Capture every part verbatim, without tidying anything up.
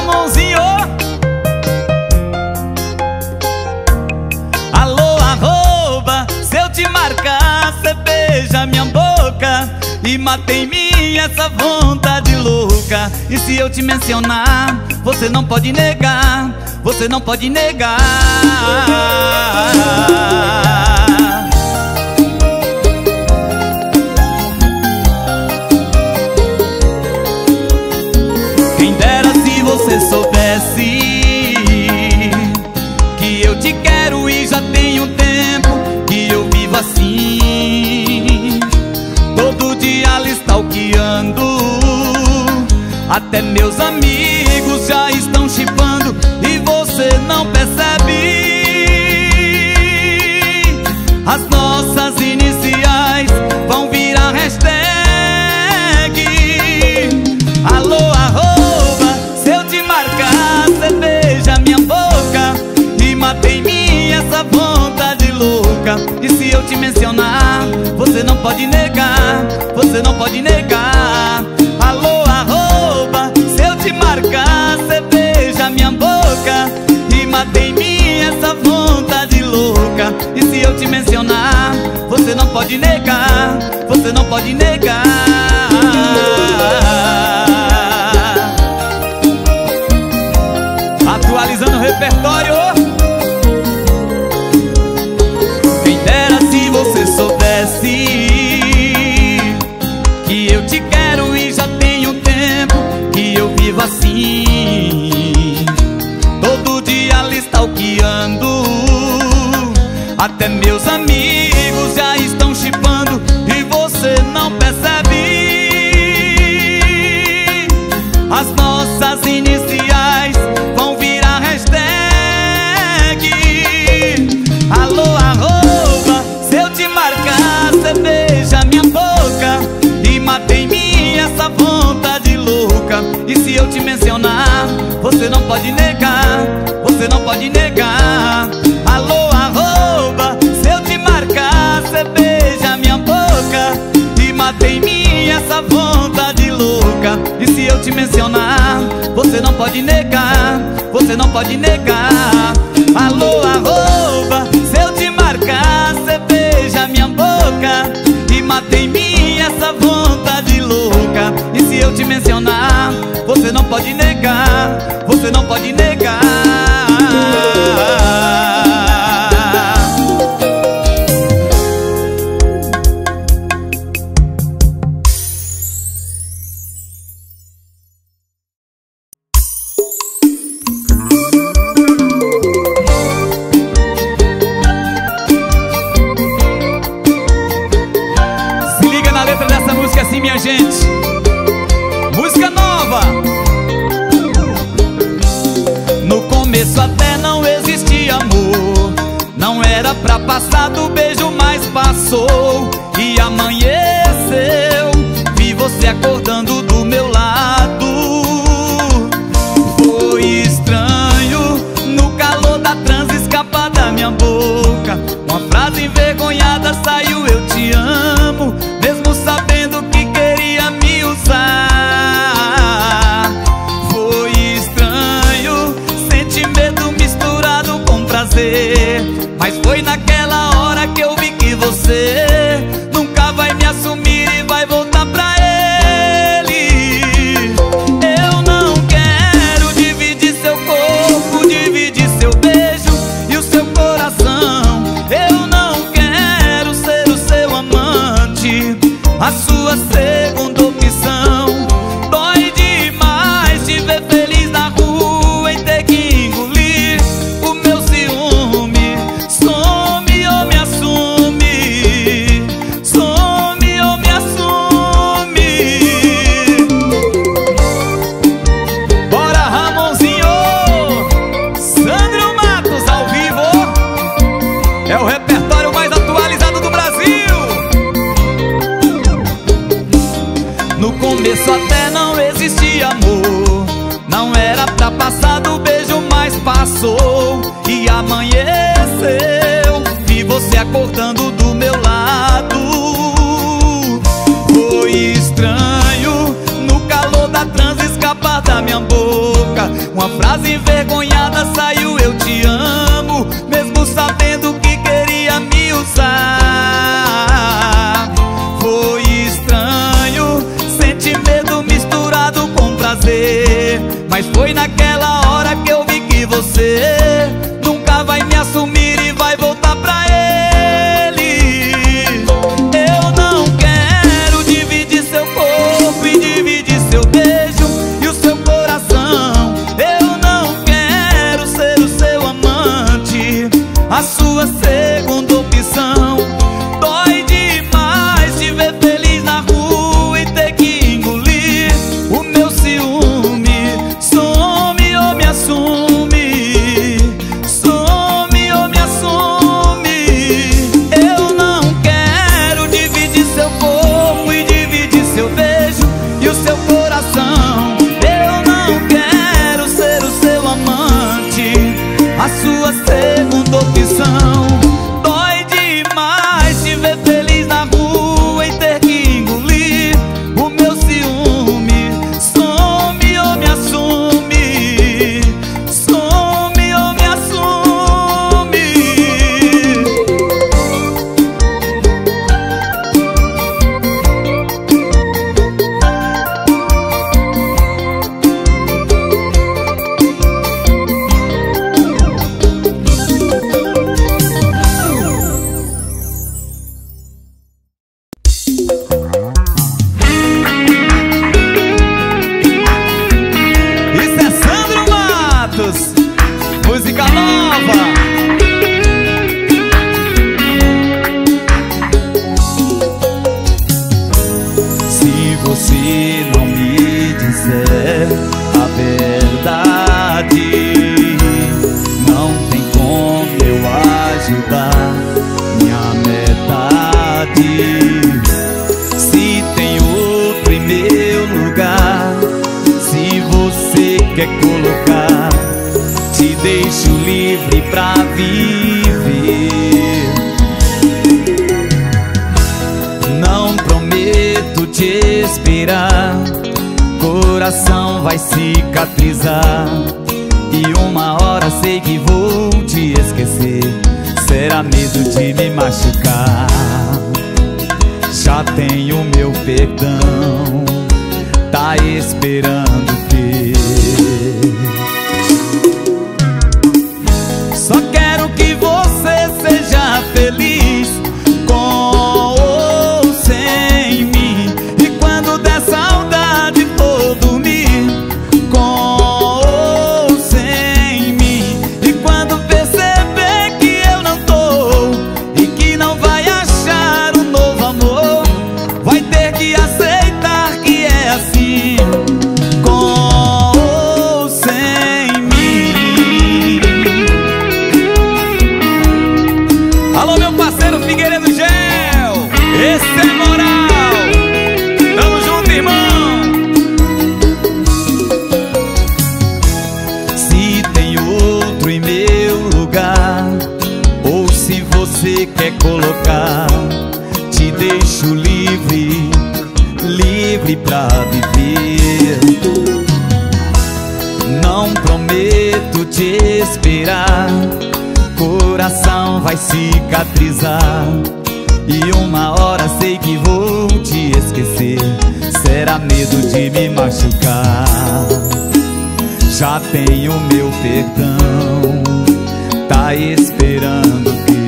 Ramonzinho. Alô, arroba, se eu te marcar, cê beija minha boca e mata em mim essa vontade louca. E se eu te mencionar, você não pode negar, você não pode negar. Quem dera se você soubesse que eu te quero e já tem um tempo que eu vivo assim. Todo dia lhe stalkeando, até meus amigos já estão chipando e você não percebe. As nossas iniciais vão virar hashtag. Alô, arroba, se eu te marcar, cê beija minha boca e mata em mim essa vontade louca. E se eu te mencionar, você não pode negar, você não pode negar. Alô, arroba, se eu te marcar, cê beija minha boca e mata em mim essa vontade louca. E se eu te mencionar, você não pode negar, você não pode negar. Atualizando o repertório. Quem dera se você soubesse que eu te quero e já tem um tempo que eu vivo assim. Todo dia lhe stalkeando, até meus amigos já estão chipando e você não percebe. As nossas iniciais vão virar hashtag. Alô, arroba, se eu te marcar, cê beija minha boca e mata em mim essa vontade louca. E se eu te mencionar, você não pode negar, você não pode negar. Alô, arroba, se eu te marcar, cê beija minha boca e mata em mim essa vontade louca. E se eu te mencionar, você não pode negar, você não pode negar. Alô, arroba, se eu te marcar, cê beija minha boca e mata em mim essa vontade louca. E se eu te mencionar, você não pode negar, você não pode negar. Se liga na letra dessa música assim, minha gente. Música nova. No começo até não existia amor, não era pra passar do beijo, mas passou e amanheceu. Vi você acordando do meu lado. Foi estranho, no calor da transa escapar da minha boca uma frase envergonhada saiu: eu te amo, mesmo sabendo que queria me usar. Foi estranho, senti medo misturado com prazer, mas foi naquela hora que eu vi que você nunca vai me assumir e vai voltar pra ele. Eu não quero dividir seu corpo, dividir seu beijo e o seu coração. Eu não quero ser o seu amante, a sua segunda opção. Dói demais te ver feliz na rua e ter que engolir o meu ciúme. Some ou me assume, some ou me assume. Bora, Ramonzinho, Sandro Matos ao vivo. É o repertório mais atualizado do Brasil. Quase envergonhada saiu eu te amo, mesmo sabendo que queria me usar. Foi estranho, senti medo misturado com prazer, mas foi naquela hora que eu vi que você nunca vai me assumir e vai voltar pra ele. Eu não quero dividir seu corpo e dividir seu beijo e o seu coração. Eu não quero ser o seu amante, a sua segunda opção. Dói demais te ver feliz na rua e ter que engolir o meu ciúme. Some ou me assume, some ou me assume. Eu não quero dividir seu corpo e dividir seu beijo e o seu coração. Eu não quero ser o seu amante, a sua segunda opção. Dói demais te ver feliz na rua e ter que engolir o meu ciúme. Some ou me assume, some ou me assume. Isso é Sandro Matos, música nova. Se você não me disser a verdade, não tem como eu ajudar minha metade. Se tem outro em meu lugar, se você quer colocar, te deixo livre pra viver. Não prometo te esperar, coração vai cicatrizar, e uma hora sei que vou te esquecer. Será medo de me machucar? Já tenho meu perdão, tá esperando o quê? Só quero que você seja feliz, com ou sem mim. E quando der saudade for dormir, com ou sem mim. E quando perceber que eu não tô e que não vai achar um novo amor, vai ter que aceitar que é assim, com ou sem mim. Alô, meu parceiro Figueiredo Gel, esse é moral. Tamo junto, irmão. Se tem outro em meu lugar, ou se você quer colocar, te deixo livre, livre pra viver. Não prometo te esperar, coração vai cicatrizar, e uma hora sei que vou te esquecer. Será medo de me machucar? Já tenho meu perdão, tá esperando o quê?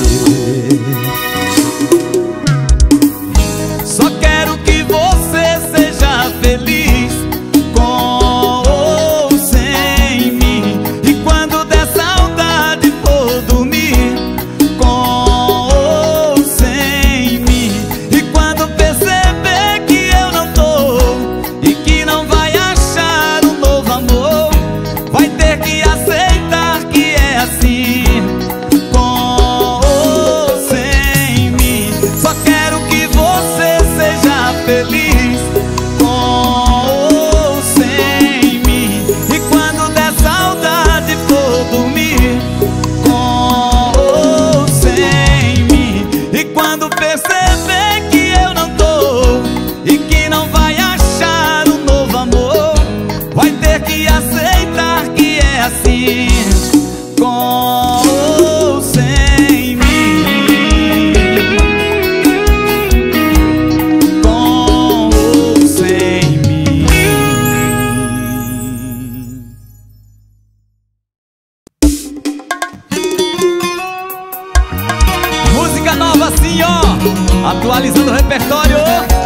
Só quero que você seja feliz, com ou sem mim. E quando der saudade for dormir, com ou sem mim. E quando perceber que eu não tô e que não vai achar um novo amor, vai ter que aceitar que é assim, com ou sem mim. Só quero que você seja feliz, com ou sem mim. E quando der saudade for dormir, com ou sem mim. E quando perceber que eu não tô e que não vai achar um novo amor, vai ter que aceitar que assim, ó, atualizando o repertório.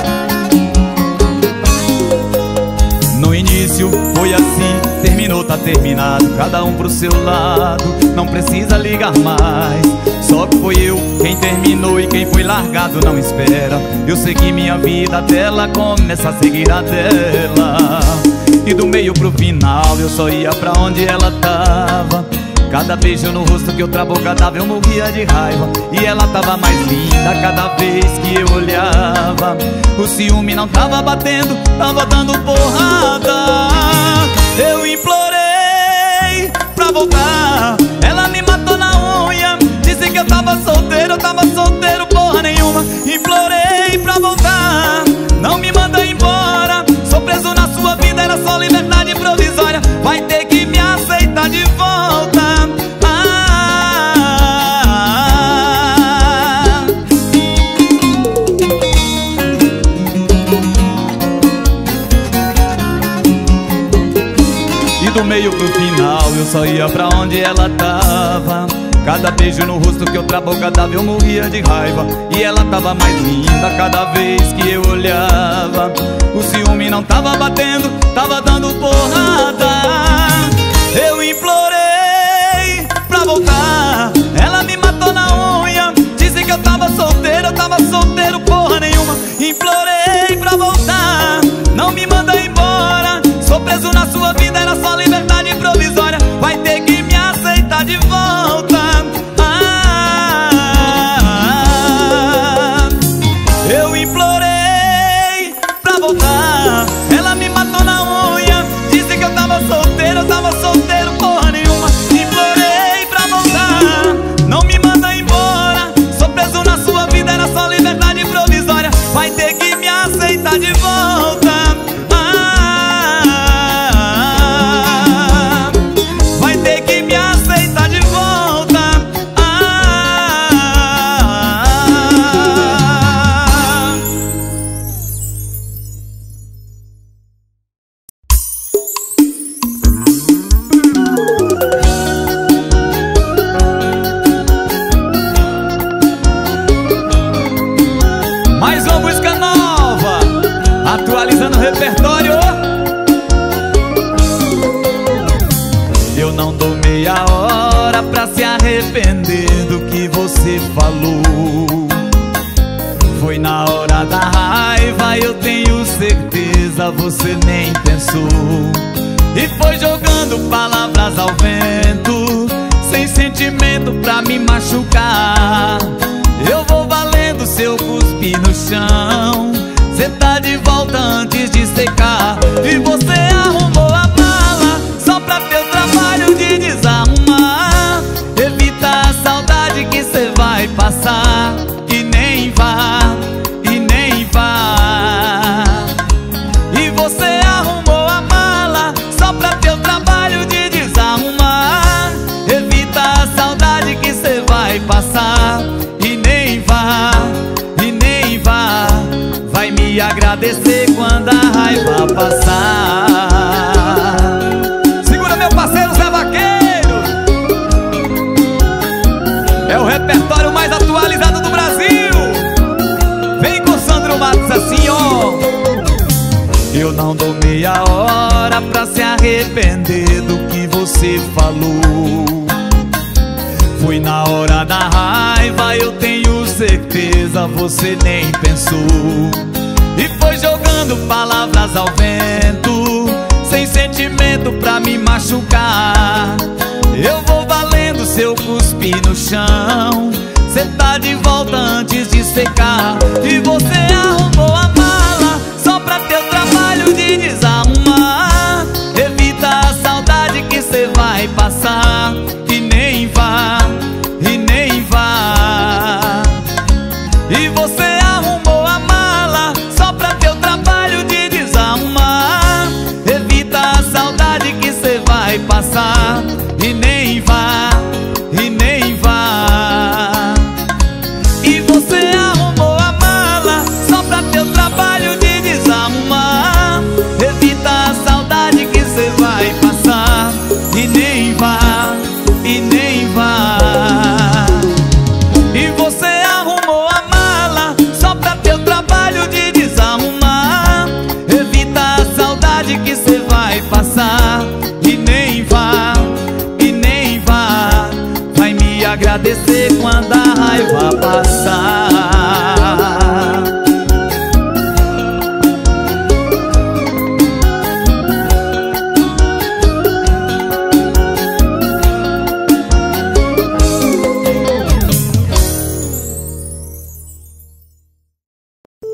No início foi assim, terminou, tá terminado, cada um pro seu lado, não precisa ligar mais. Só que foi eu quem terminou e quem foi largado não espera. Eu segui minha vida até ela começa a seguir a dela. E do meio pro final eu só ia pra onde ela tava. Cada beijo no rosto que outra boca dava eu morria de raiva. E ela tava mais linda cada vez que eu olhava. O ciúme não tava batendo, tava dando porrada. Eu implorei pra voltar, ela me matou na unha. Disse que eu tava solteiro, eu tava solteiro porra nenhuma. Implorei pra voltar, não me manda embora. Sou preso na sua vida, era só liberdade provisória. Vai ter que me aceitar de volta. Do meio pro final eu só ia pra onde ela tava. Cada beijo no rosto que outra boca dava eu morria de raiva. E ela tava mais linda cada vez que eu olhava. O ciúme não tava batendo, tava dando porrada. Eu implorei pra voltar, ela me matou na unha. Disse que eu tava solteiro, eu tava solteiro porra nenhuma. Implorei pra voltar, não me manda embora. Sou preso na sua vida, era só liberdade provisória. Vai ter que me aceitar de volta. ah, Eu implorei pra voltar, ela me matou na unha. Disse que eu tava solteiro, eu tava solteiro porra nenhuma. Implorei pra voltar, não me manda embora. Sou preso na sua vida, era só liberdade provisória. Vai ter que me aceitar de volta. Atualizando o repertório. Eu não dou meia hora pra se arrepender do que você falou. Foi na hora da raiva, eu tenho certeza, você nem pensou. E foi jogando palavras ao vento, sem sentimento pra me machucar. Eu vou valendo seu cuspe no chão. Cê tá de volta antes de secar. E você arrumou a mala só pra ter o trabalho de desarrumar. Evita a saudade que cê vai passar. E nem vá, e nem vá. E você arrumou a mala só pra ter o trabalho de desarrumar. Evita a saudade que cê vai passar. E nem vá, e nem vá. Vai me agradecer quando a raiva passar. Segura meu parceiro Zé Vaqueiro. É o repertório mais atualizado do Brasil. Vem com Sandro Matos assim, ó. Eu não dou meia hora pra se arrepender do que você falou. Foi na hora da raiva, eu tenho certeza, você nem pensou. E foi jogando palavras ao vento, sem sentimento pra me machucar. Eu vou valendo seu cuspe no chão. Cê tá de volta antes de secar. E você arrumou a mala só pra ter o trabalho de desarrumar. Evita a saudade que cê vai passar. E nem vá, e nem vá. E você arrumou a mala só pra ter o trabalho de desarrumar. Evita a saudade que cê vai passar. E nem vá, e nem vá. E você arrumou a mala só pra ter o trabalho de desarrumar. Evita a saudade que cê vai passar. E nem vá, e nem vá. E você arrumou a mala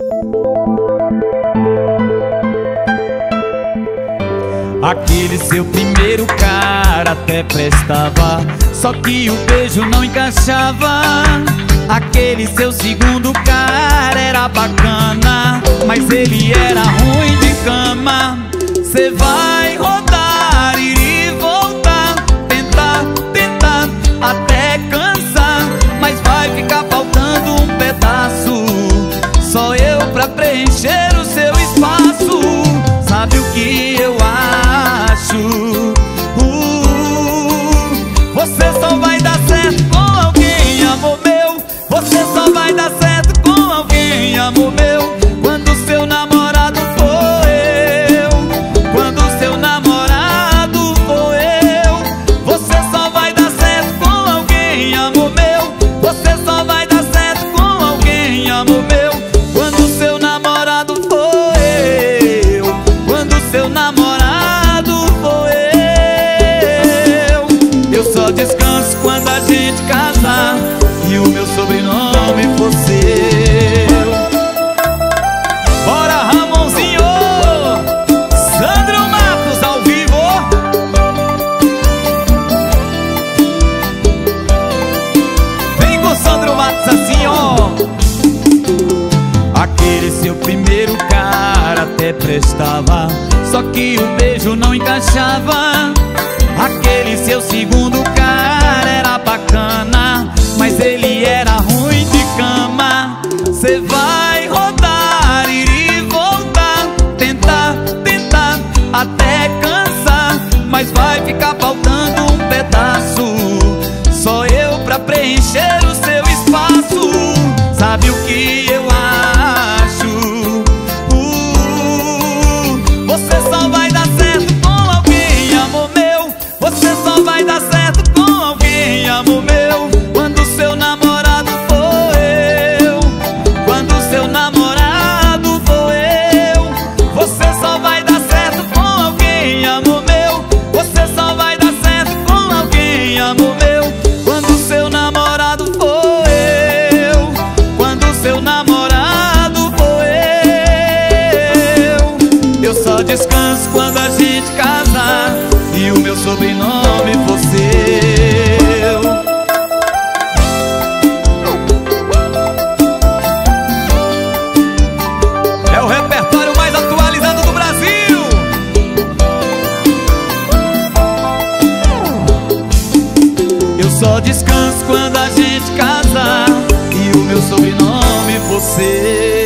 Aquele seu primeiro cara até prestava, só que o beijo não encaixava. Aquele seu segundo cara era bacana, mas ele era ruim de cama. Cê vai rodar, ir e voltar, tentar, tentar, até cansar, mas vai ficar faltando um pedaço, só eu pra preencher o seu espaço. Sabe o que eu acho? Uh, você só vai dar certo com alguém, amor meu. Você só vai dar certo com alguém, amor meu, quando seu namorado for eu, quando seu namorado for eu. Você só vai dar certo com alguém, amor meu. Você só vai dar certo com alguém, amor meu, quando seu namorado for eu, quando seu namorado for eu. Eu só descanso quando a gente casar e o meu sobrenome for seu. Bora, Ramonzinho! Sandro Matos ao vivo. Vem com Sandro Matos assim, ó. Aquele seu primeiro cara até prestava, só que o beijo não encaixava. Aquele seu segundo cara era bacana, mas ele era ruim de cama. Cê vai rodar, ir e voltar, tentar, tentar, até cansar, mas vai ficar faltando um pedaço, só eu pra preencher o seu espaço. Sabe o que eu acho? Uh, você só vai dar certo com alguém, amor meu. Você só vai dar certo com alguém, amor meu, quando seu namorado for eu, quando seu namorado for eu. Você só vai dar certo com alguém, amor meu. Você só vai dar certo com alguém, amor meu, quando seu namorado for eu, quando seu namorado for eu. Eu só descanso quando a gente casar e o meu sobrenome for seu. É o repertório mais atualizado do Brasil. Eu só descanso quando a gente casar e o meu sobrenome for seu.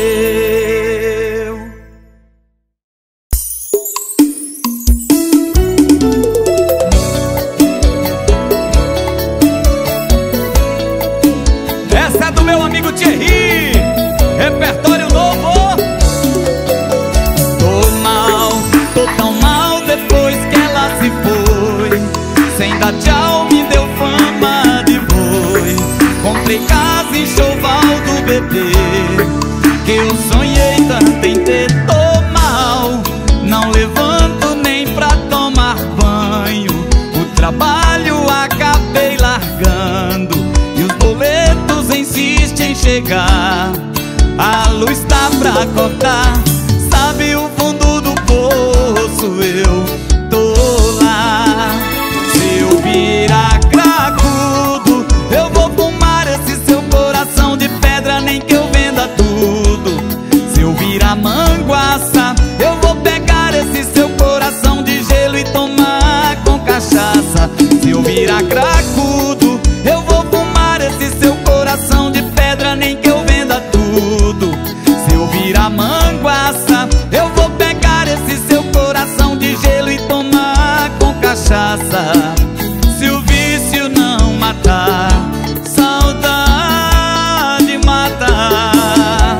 Essa é do meu amigo Thierry, repertório novo. Tô mal, tô tão mal depois que ela se foi. Sem dar tchau me deu fama de boi. Comprei casa em Choval do bebê, que eu sonhei tanto em ter. Tô mal, não levanto nem pra tomar banho. O trabalho acabei largando e os boletos insistem em chegar. A luz tá pra cortar, sabe o fundo do poço, eu tô lá. Se eu virar cracudo, eu vou fumar esse seu coração de pedra, nem que eu venda tudo. Se eu virar manguaça, eu vou pegar esse seu coração de gelo e tomar com cachaça. Se eu virar cracudo, eu vou fumar esse seu coração de pedra, nem que eu venda tudo. Se eu virar manguaça, eu vou pegar esse seu coração de gelo e tomar com cachaça. Se o vício não matar, saudade matar.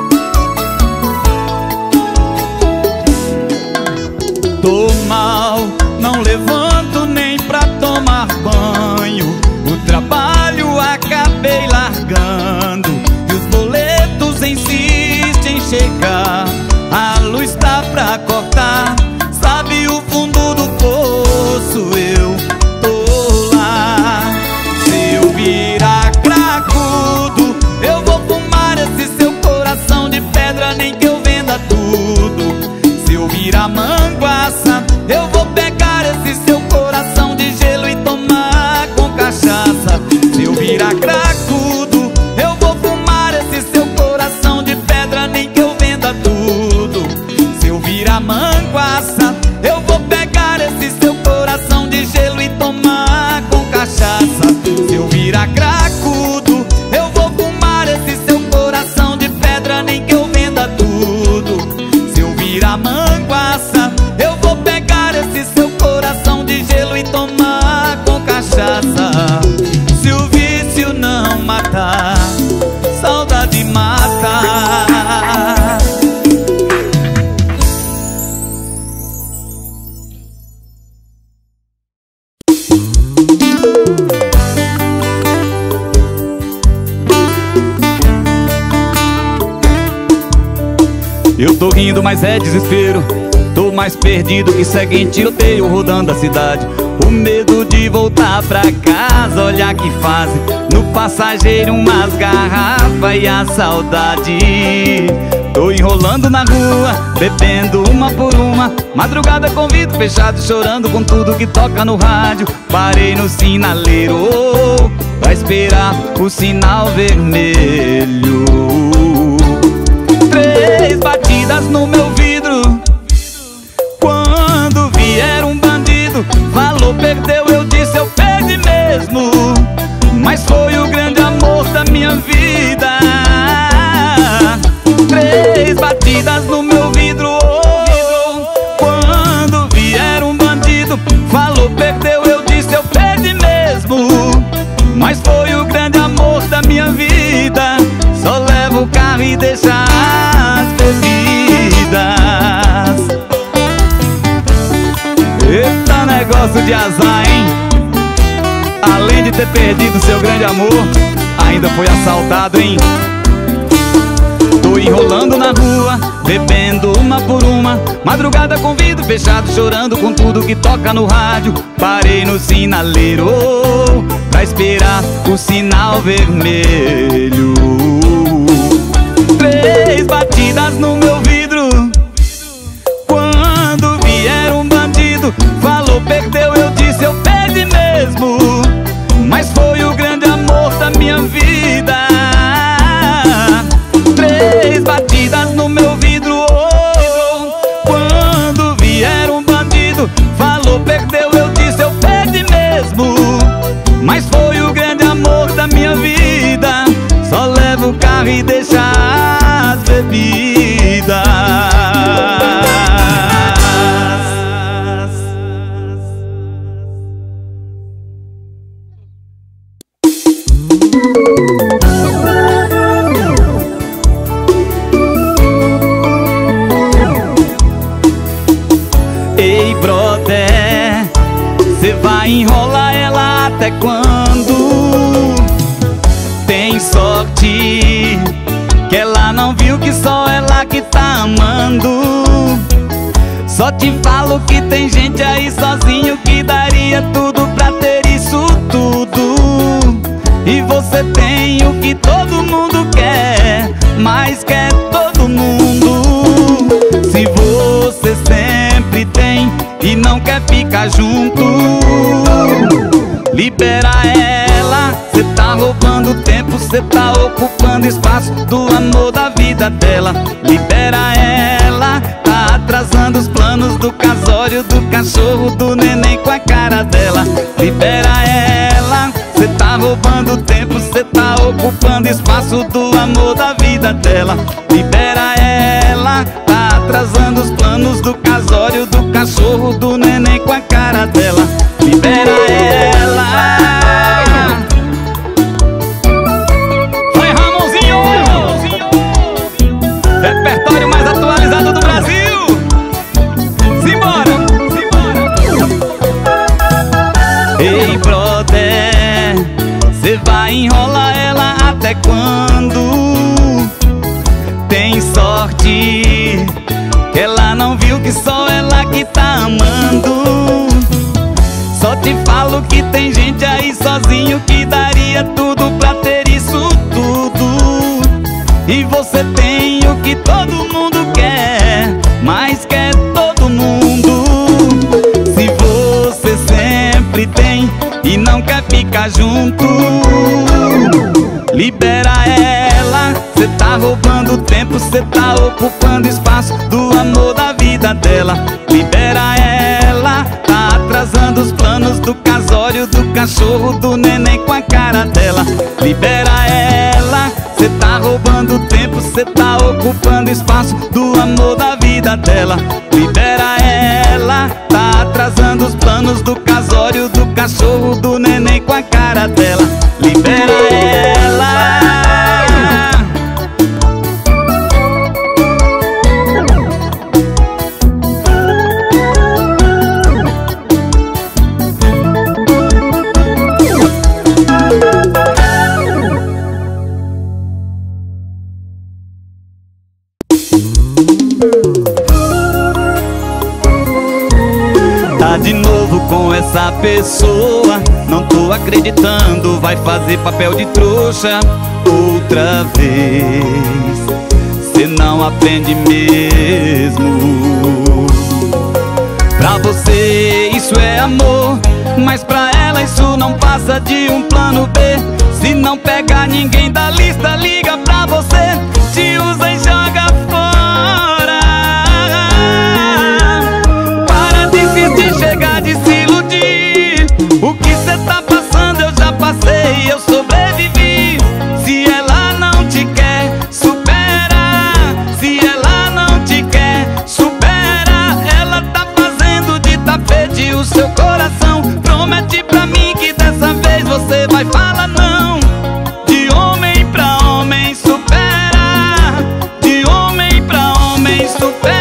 Tô mal, virar cracudo, eu vou fumar esse seu coração de pedra, nem que eu venda tudo. Se eu virar manguaça, eu vou pegar esse seu coração de gelo e tomar com cachaça. Se eu virar cracudo, eu vou fumar esse seu coração de pedra, nem que eu venda tudo. Se eu virar manguaça, eu vou pegar esse seu coração de gelo e tomar com cachaça. Se o vício não matar, saudade mata. Eu tô rindo, mas é desespero. Tô mais perdido que segue em tiroteio rodando a cidade. O medo de voltar pra casa, olha que fase. No passageiro umas garrafas e a saudade. Tô enrolando na rua, bebendo uma por uma. Madrugada com vidro fechado, chorando com tudo que toca no rádio. Parei no sinaleiro pra esperar o sinal vermelho. Três batidas no meu vidro. Quando vier um bandido, falou, perdeu, eu disse, eu perdi mesmo. Mas foi o grande amor da minha vida. Três batidas no meu vidro. Oh, quando vier um bandido, falou, perdeu, eu disse, eu perdi mesmo. Mas foi o grande amor da minha vida. Só leva o carro e deixa as bebidas. Eita, negócio de azar, hein? Além de ter perdido seu grande amor, ainda foi assaltado, hein? Tô enrolando na rua, bebendo uma por uma. Madrugada com vidro fechado, chorando com tudo que toca no rádio. Parei no sinaleiro pra esperar o sinal vermelho. Três batidas no meu vidro. Quando vier um bandido, falou, perdeu, eu disse, eu perdi mesmo. Mas foi o grande amor da minha vida. Três batidas no meu vidro. Oh, quando vier um bandido, falou, perdeu, eu disse, eu perdi mesmo. Mas foi o grande amor da minha vida. Só leva o carro e deixa as bebidas. Ei, brother, cê vai enrolar ela até quando? Tem sorte que ela não viu que só ela que tá amando. Só te falo que tem gente aí sozinho que daria tudo pra ter isso tudo. E você tem o que todo mundo quer, mas quer todo mundo. Se você sempre tem e não quer ficar junto, libera ela. Cê tá roubando tempo, cê tá ocupando espaço do amor da vida dela. Libera ela, tá atrasando os planos do casório, do cachorro, do neném com a cara dela. Libera ela, cê tá roubando tempo, cê tá ocupando espaço do amor da vida dela. Libera ela, tá atrasando os planos do casório, do cachorro, do neném com a cara dela. Libera ela. Vai, Ramonzinho! Repertório mais atualizado do Brasil. Simbora! Ei, brother, cê vai enrolar ela até quando? Tem sorte que ela não viu que só ela que tá amando. Só te falo que tem gente aí sozinho que daria tudo pra ter isso tudo. E você tem o que todo mundo quer, mas quer todo mundo. Se você sempre tem e não quer ficar junto, libera ela. Cê tá roubando tempo, cê tá ocupando espaço do amor da vida dela. Libera ela, tá atrasando os planos do casório, do cachorro, do neném com a cara dela. Libera ela, cê tá roubando tempo, cê tá ocupando espaço do amor da vida dela. Libera ela, tá atrasando os planos do casório, do cachorro, do neném com a cara dela. Libera ela. Tá de novo com essa pessoa, não tô acreditando, vai fazer papel de trouxa outra vez. Cê não aprende mesmo. Pra você isso é amor, mas pra ela isso não passa de um plano B. Se não pegar ninguém da lista, liga pra você, te usa e joga fora. Para de insistir, chega de se iludir. O que cê tá passando eu já passei, eu sobrevivi. Se ela não te quer, supera. Se ela não te quer, supera. Ela tá fazendo de tapete o seu coração. Promete pra mim que dessa vez você vai falar não. De homem pra homem supera. De homem pra homem supera.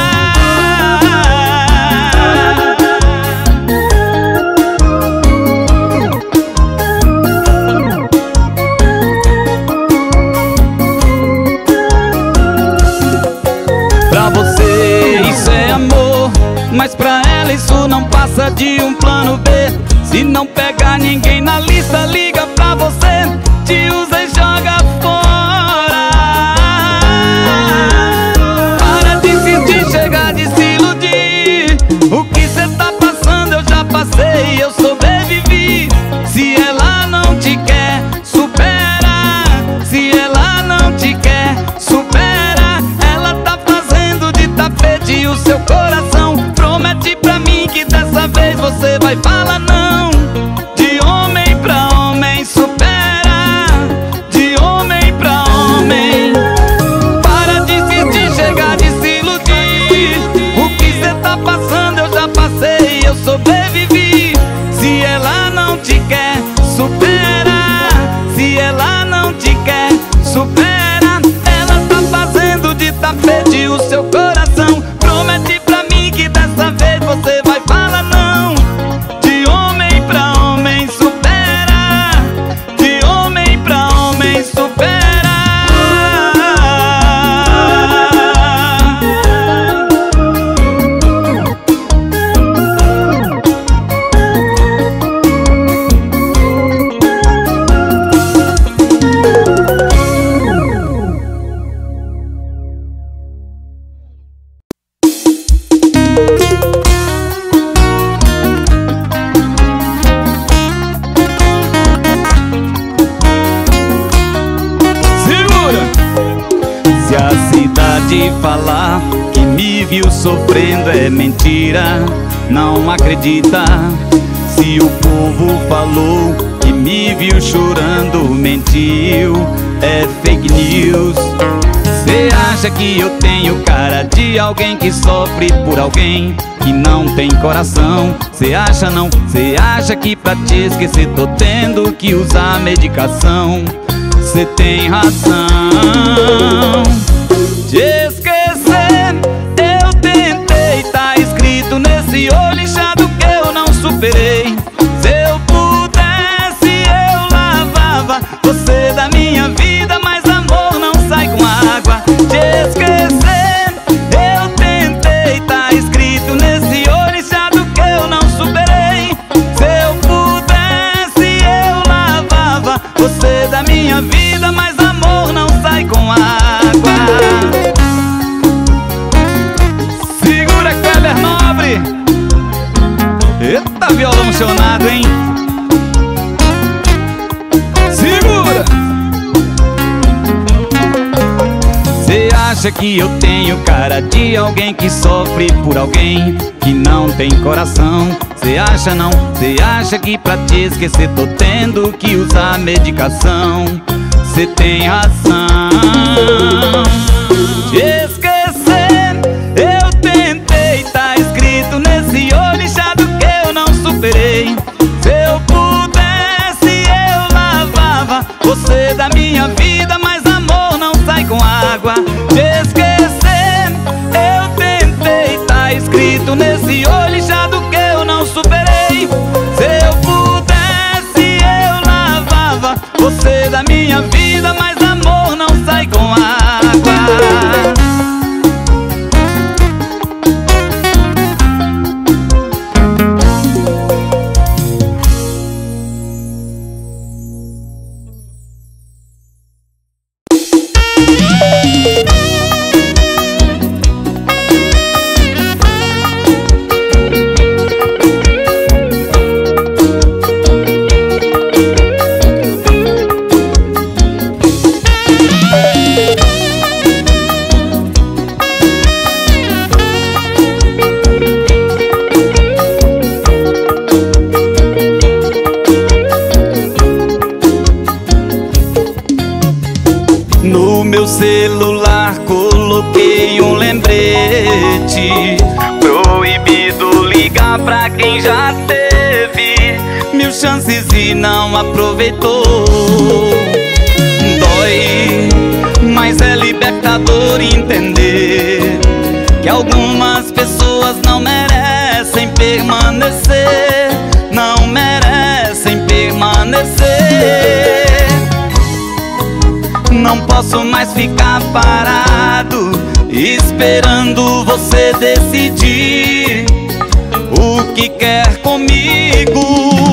Pra você isso é amor, mas pra ela isso não passa de um plano B. Se não pegar ninguém na lista, liga pra você, te usa e joga fora. Para de insistir, chega de se iludir. O que cê tá passando eu já passei, eu sobrevivi. Se ela não te quer, supera. Se ela não te quer, supera. Ela tá fazendo de tapete o seu coração. Promete pra mim que dessa vez você vai falar não. De homem pra homem supera. De homem pra homem. Para de insistir, chega de se iludir. O que cê tá passando eu já passei, eu sobrevivi. Se ela não te quer, supera. Se ela não te quer, supera. Ela tá fazendo de tapete o seu coração. Promete pra mim que dessa vez você vai falar não. De homem pra homem supera. De homem pra homem supera. Se a cidade falar que me viu sofrendo é mentira, não acredita. Se o povo falou que me viu chorando, mentiu, é fake news. Cê acha que eu tenho cara de alguém que sofre por alguém que não tem coração? Cê acha não? Cê acha que pra te esquecer tô tendo que usar medicação? Cê tem razão. Te esquecer eu tentei, tá escrito nesse olho inchado que eu não superei. Se eu pudesse eu lavava você da minha vida, mas amor não sai com água. Te esquecer eu tentei, tá escrito nesse olho inchado que eu não superei. Se eu pudesse eu lavava você da minha vida, mas amor não sai com água. Segura, Kleber Nobre. Eita, violão chonado, hein? Segura. acha que eu tenho cara de alguém que sofre por alguém que não tem coração? Cê acha não? Cê acha que pra te esquecer tô tendo que usar medicação? Cê tem razão. Te esquecer eu tentei, tá escrito nesse olho inchado que eu não superei. Se eu pudesse eu lavava você da minha vida, mas amor não sai com água. Te esquecer eu tentei, tá escrito nesse olho inchado que eu não superei. Se eu pudesse eu lavava você da minha vida, mas amor não sai com água. No meu celular coloquei um lembrete: proibido ligar pra quem já teve mil chances e não aproveitou. Dói, mas é libertador entender que algumas pessoas não merecem permanecer, não merecem permanecer. Não posso mais ficar parado esperando você decidir o que quer comigo.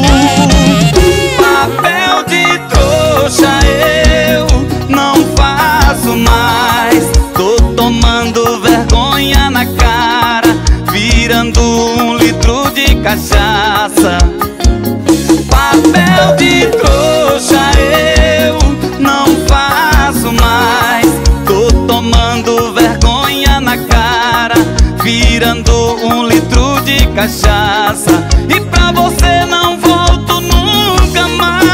Papel de trouxa eu não faço mais. Tô tomando vergonha na cara, virando um litro de cachaça. Papel de trouxa eu não faço mais. Tô tomando vergonha na cara, virando um litro de cachaça. E pra você não volto nunca mais.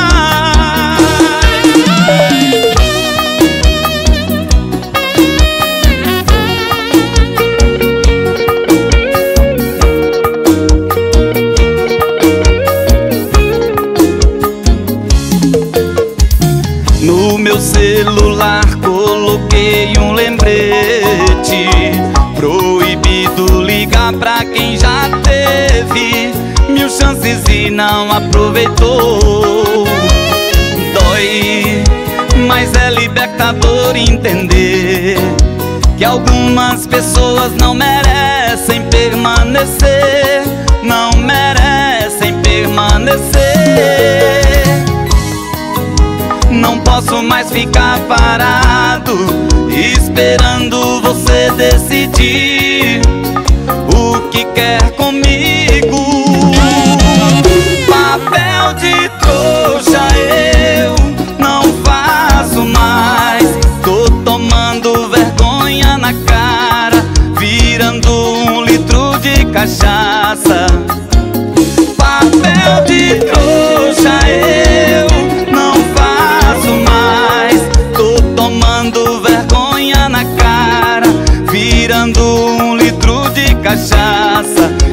No meu celular coloquei um lembrete: proibido ligar pra quem já teve mil chances e não aproveitou. Dói, mas é libertador entender que algumas pessoas não merecem permanecer, não merecem permanecer. Não posso mais ficar parado esperando você decidir o que quer comigo. Papel de trouxa eu não faço mais. Tô tomando vergonha na cara, virando um litro de cachaça. Papel de trouxa eu não faço mais. Tô tomando vergonha na cara, virando um litro de cachaça.